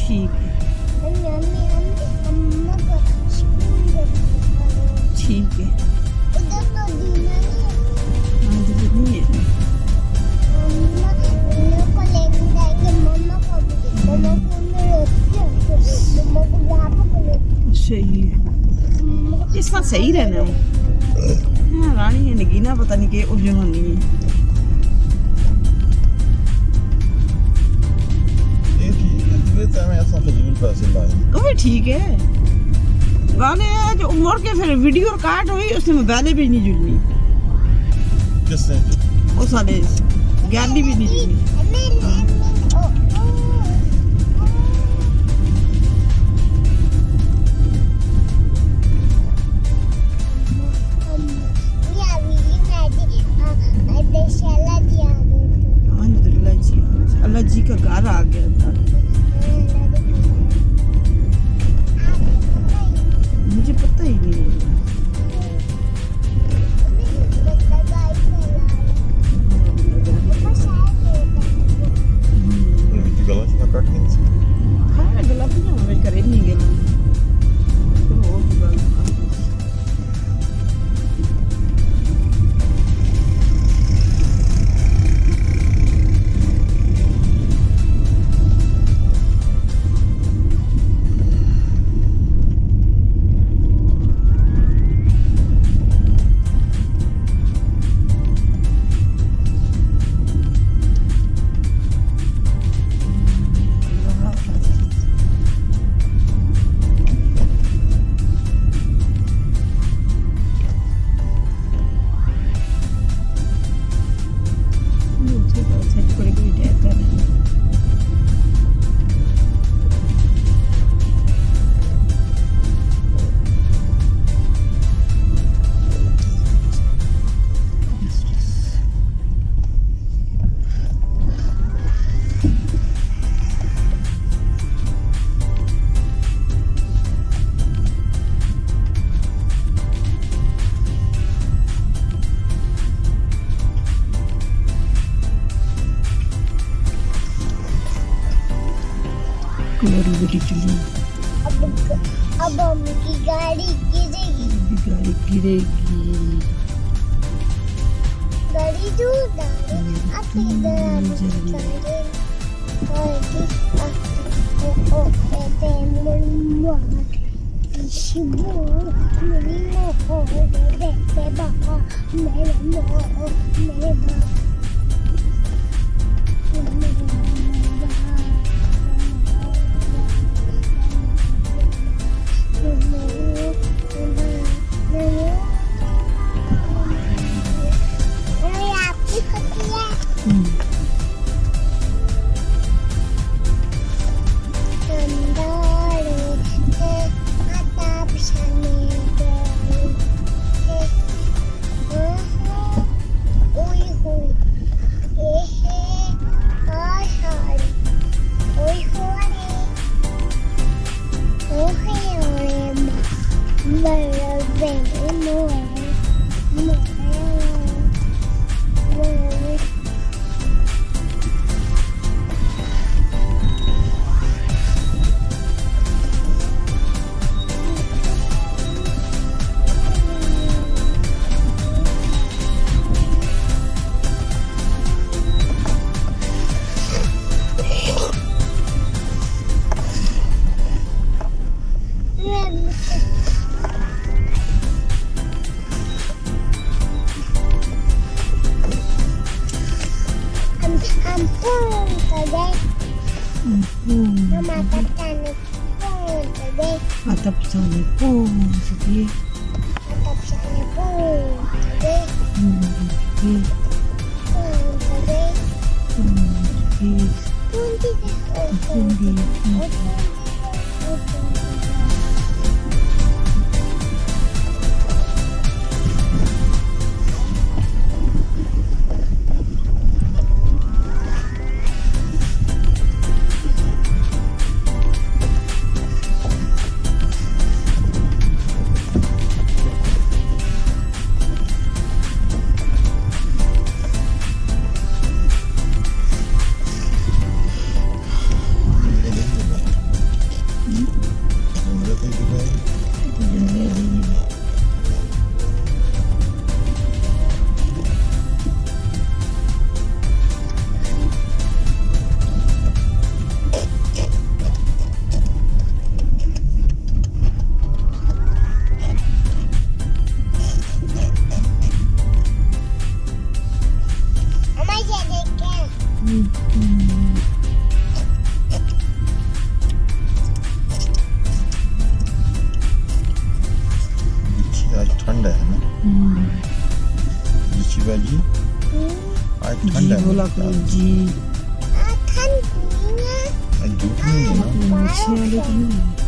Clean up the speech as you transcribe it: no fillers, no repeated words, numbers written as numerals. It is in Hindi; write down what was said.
ठीक है ठीक है। हाँ तो नहीं है सही है इस बार सही रहना है। हाँ रानी है नगीना पता नहीं के उलझन होनी है। वो भी ठीक है गाने है जो उमर के फिर वीडियो काट हुई उसने मोबाइल भी नहीं जुड़नी किसने वो साले गैलरी भी नहीं जुड़नी। अल्लाह जी का घर आ गया था। मुझे पता ही नहीं है। हाँ गला भी ना हमें करे नहीं गला तो वो गला अब उनकी गाड़ी गिरेगी। गाड़ी गिरेगी। गाड़ी जो गाड़ी आती आज ठंड है ना। लीची भाजी आज ठंड है। बोला करो जी। धूप नहीं है ना। अच्छी वाली तो नहीं।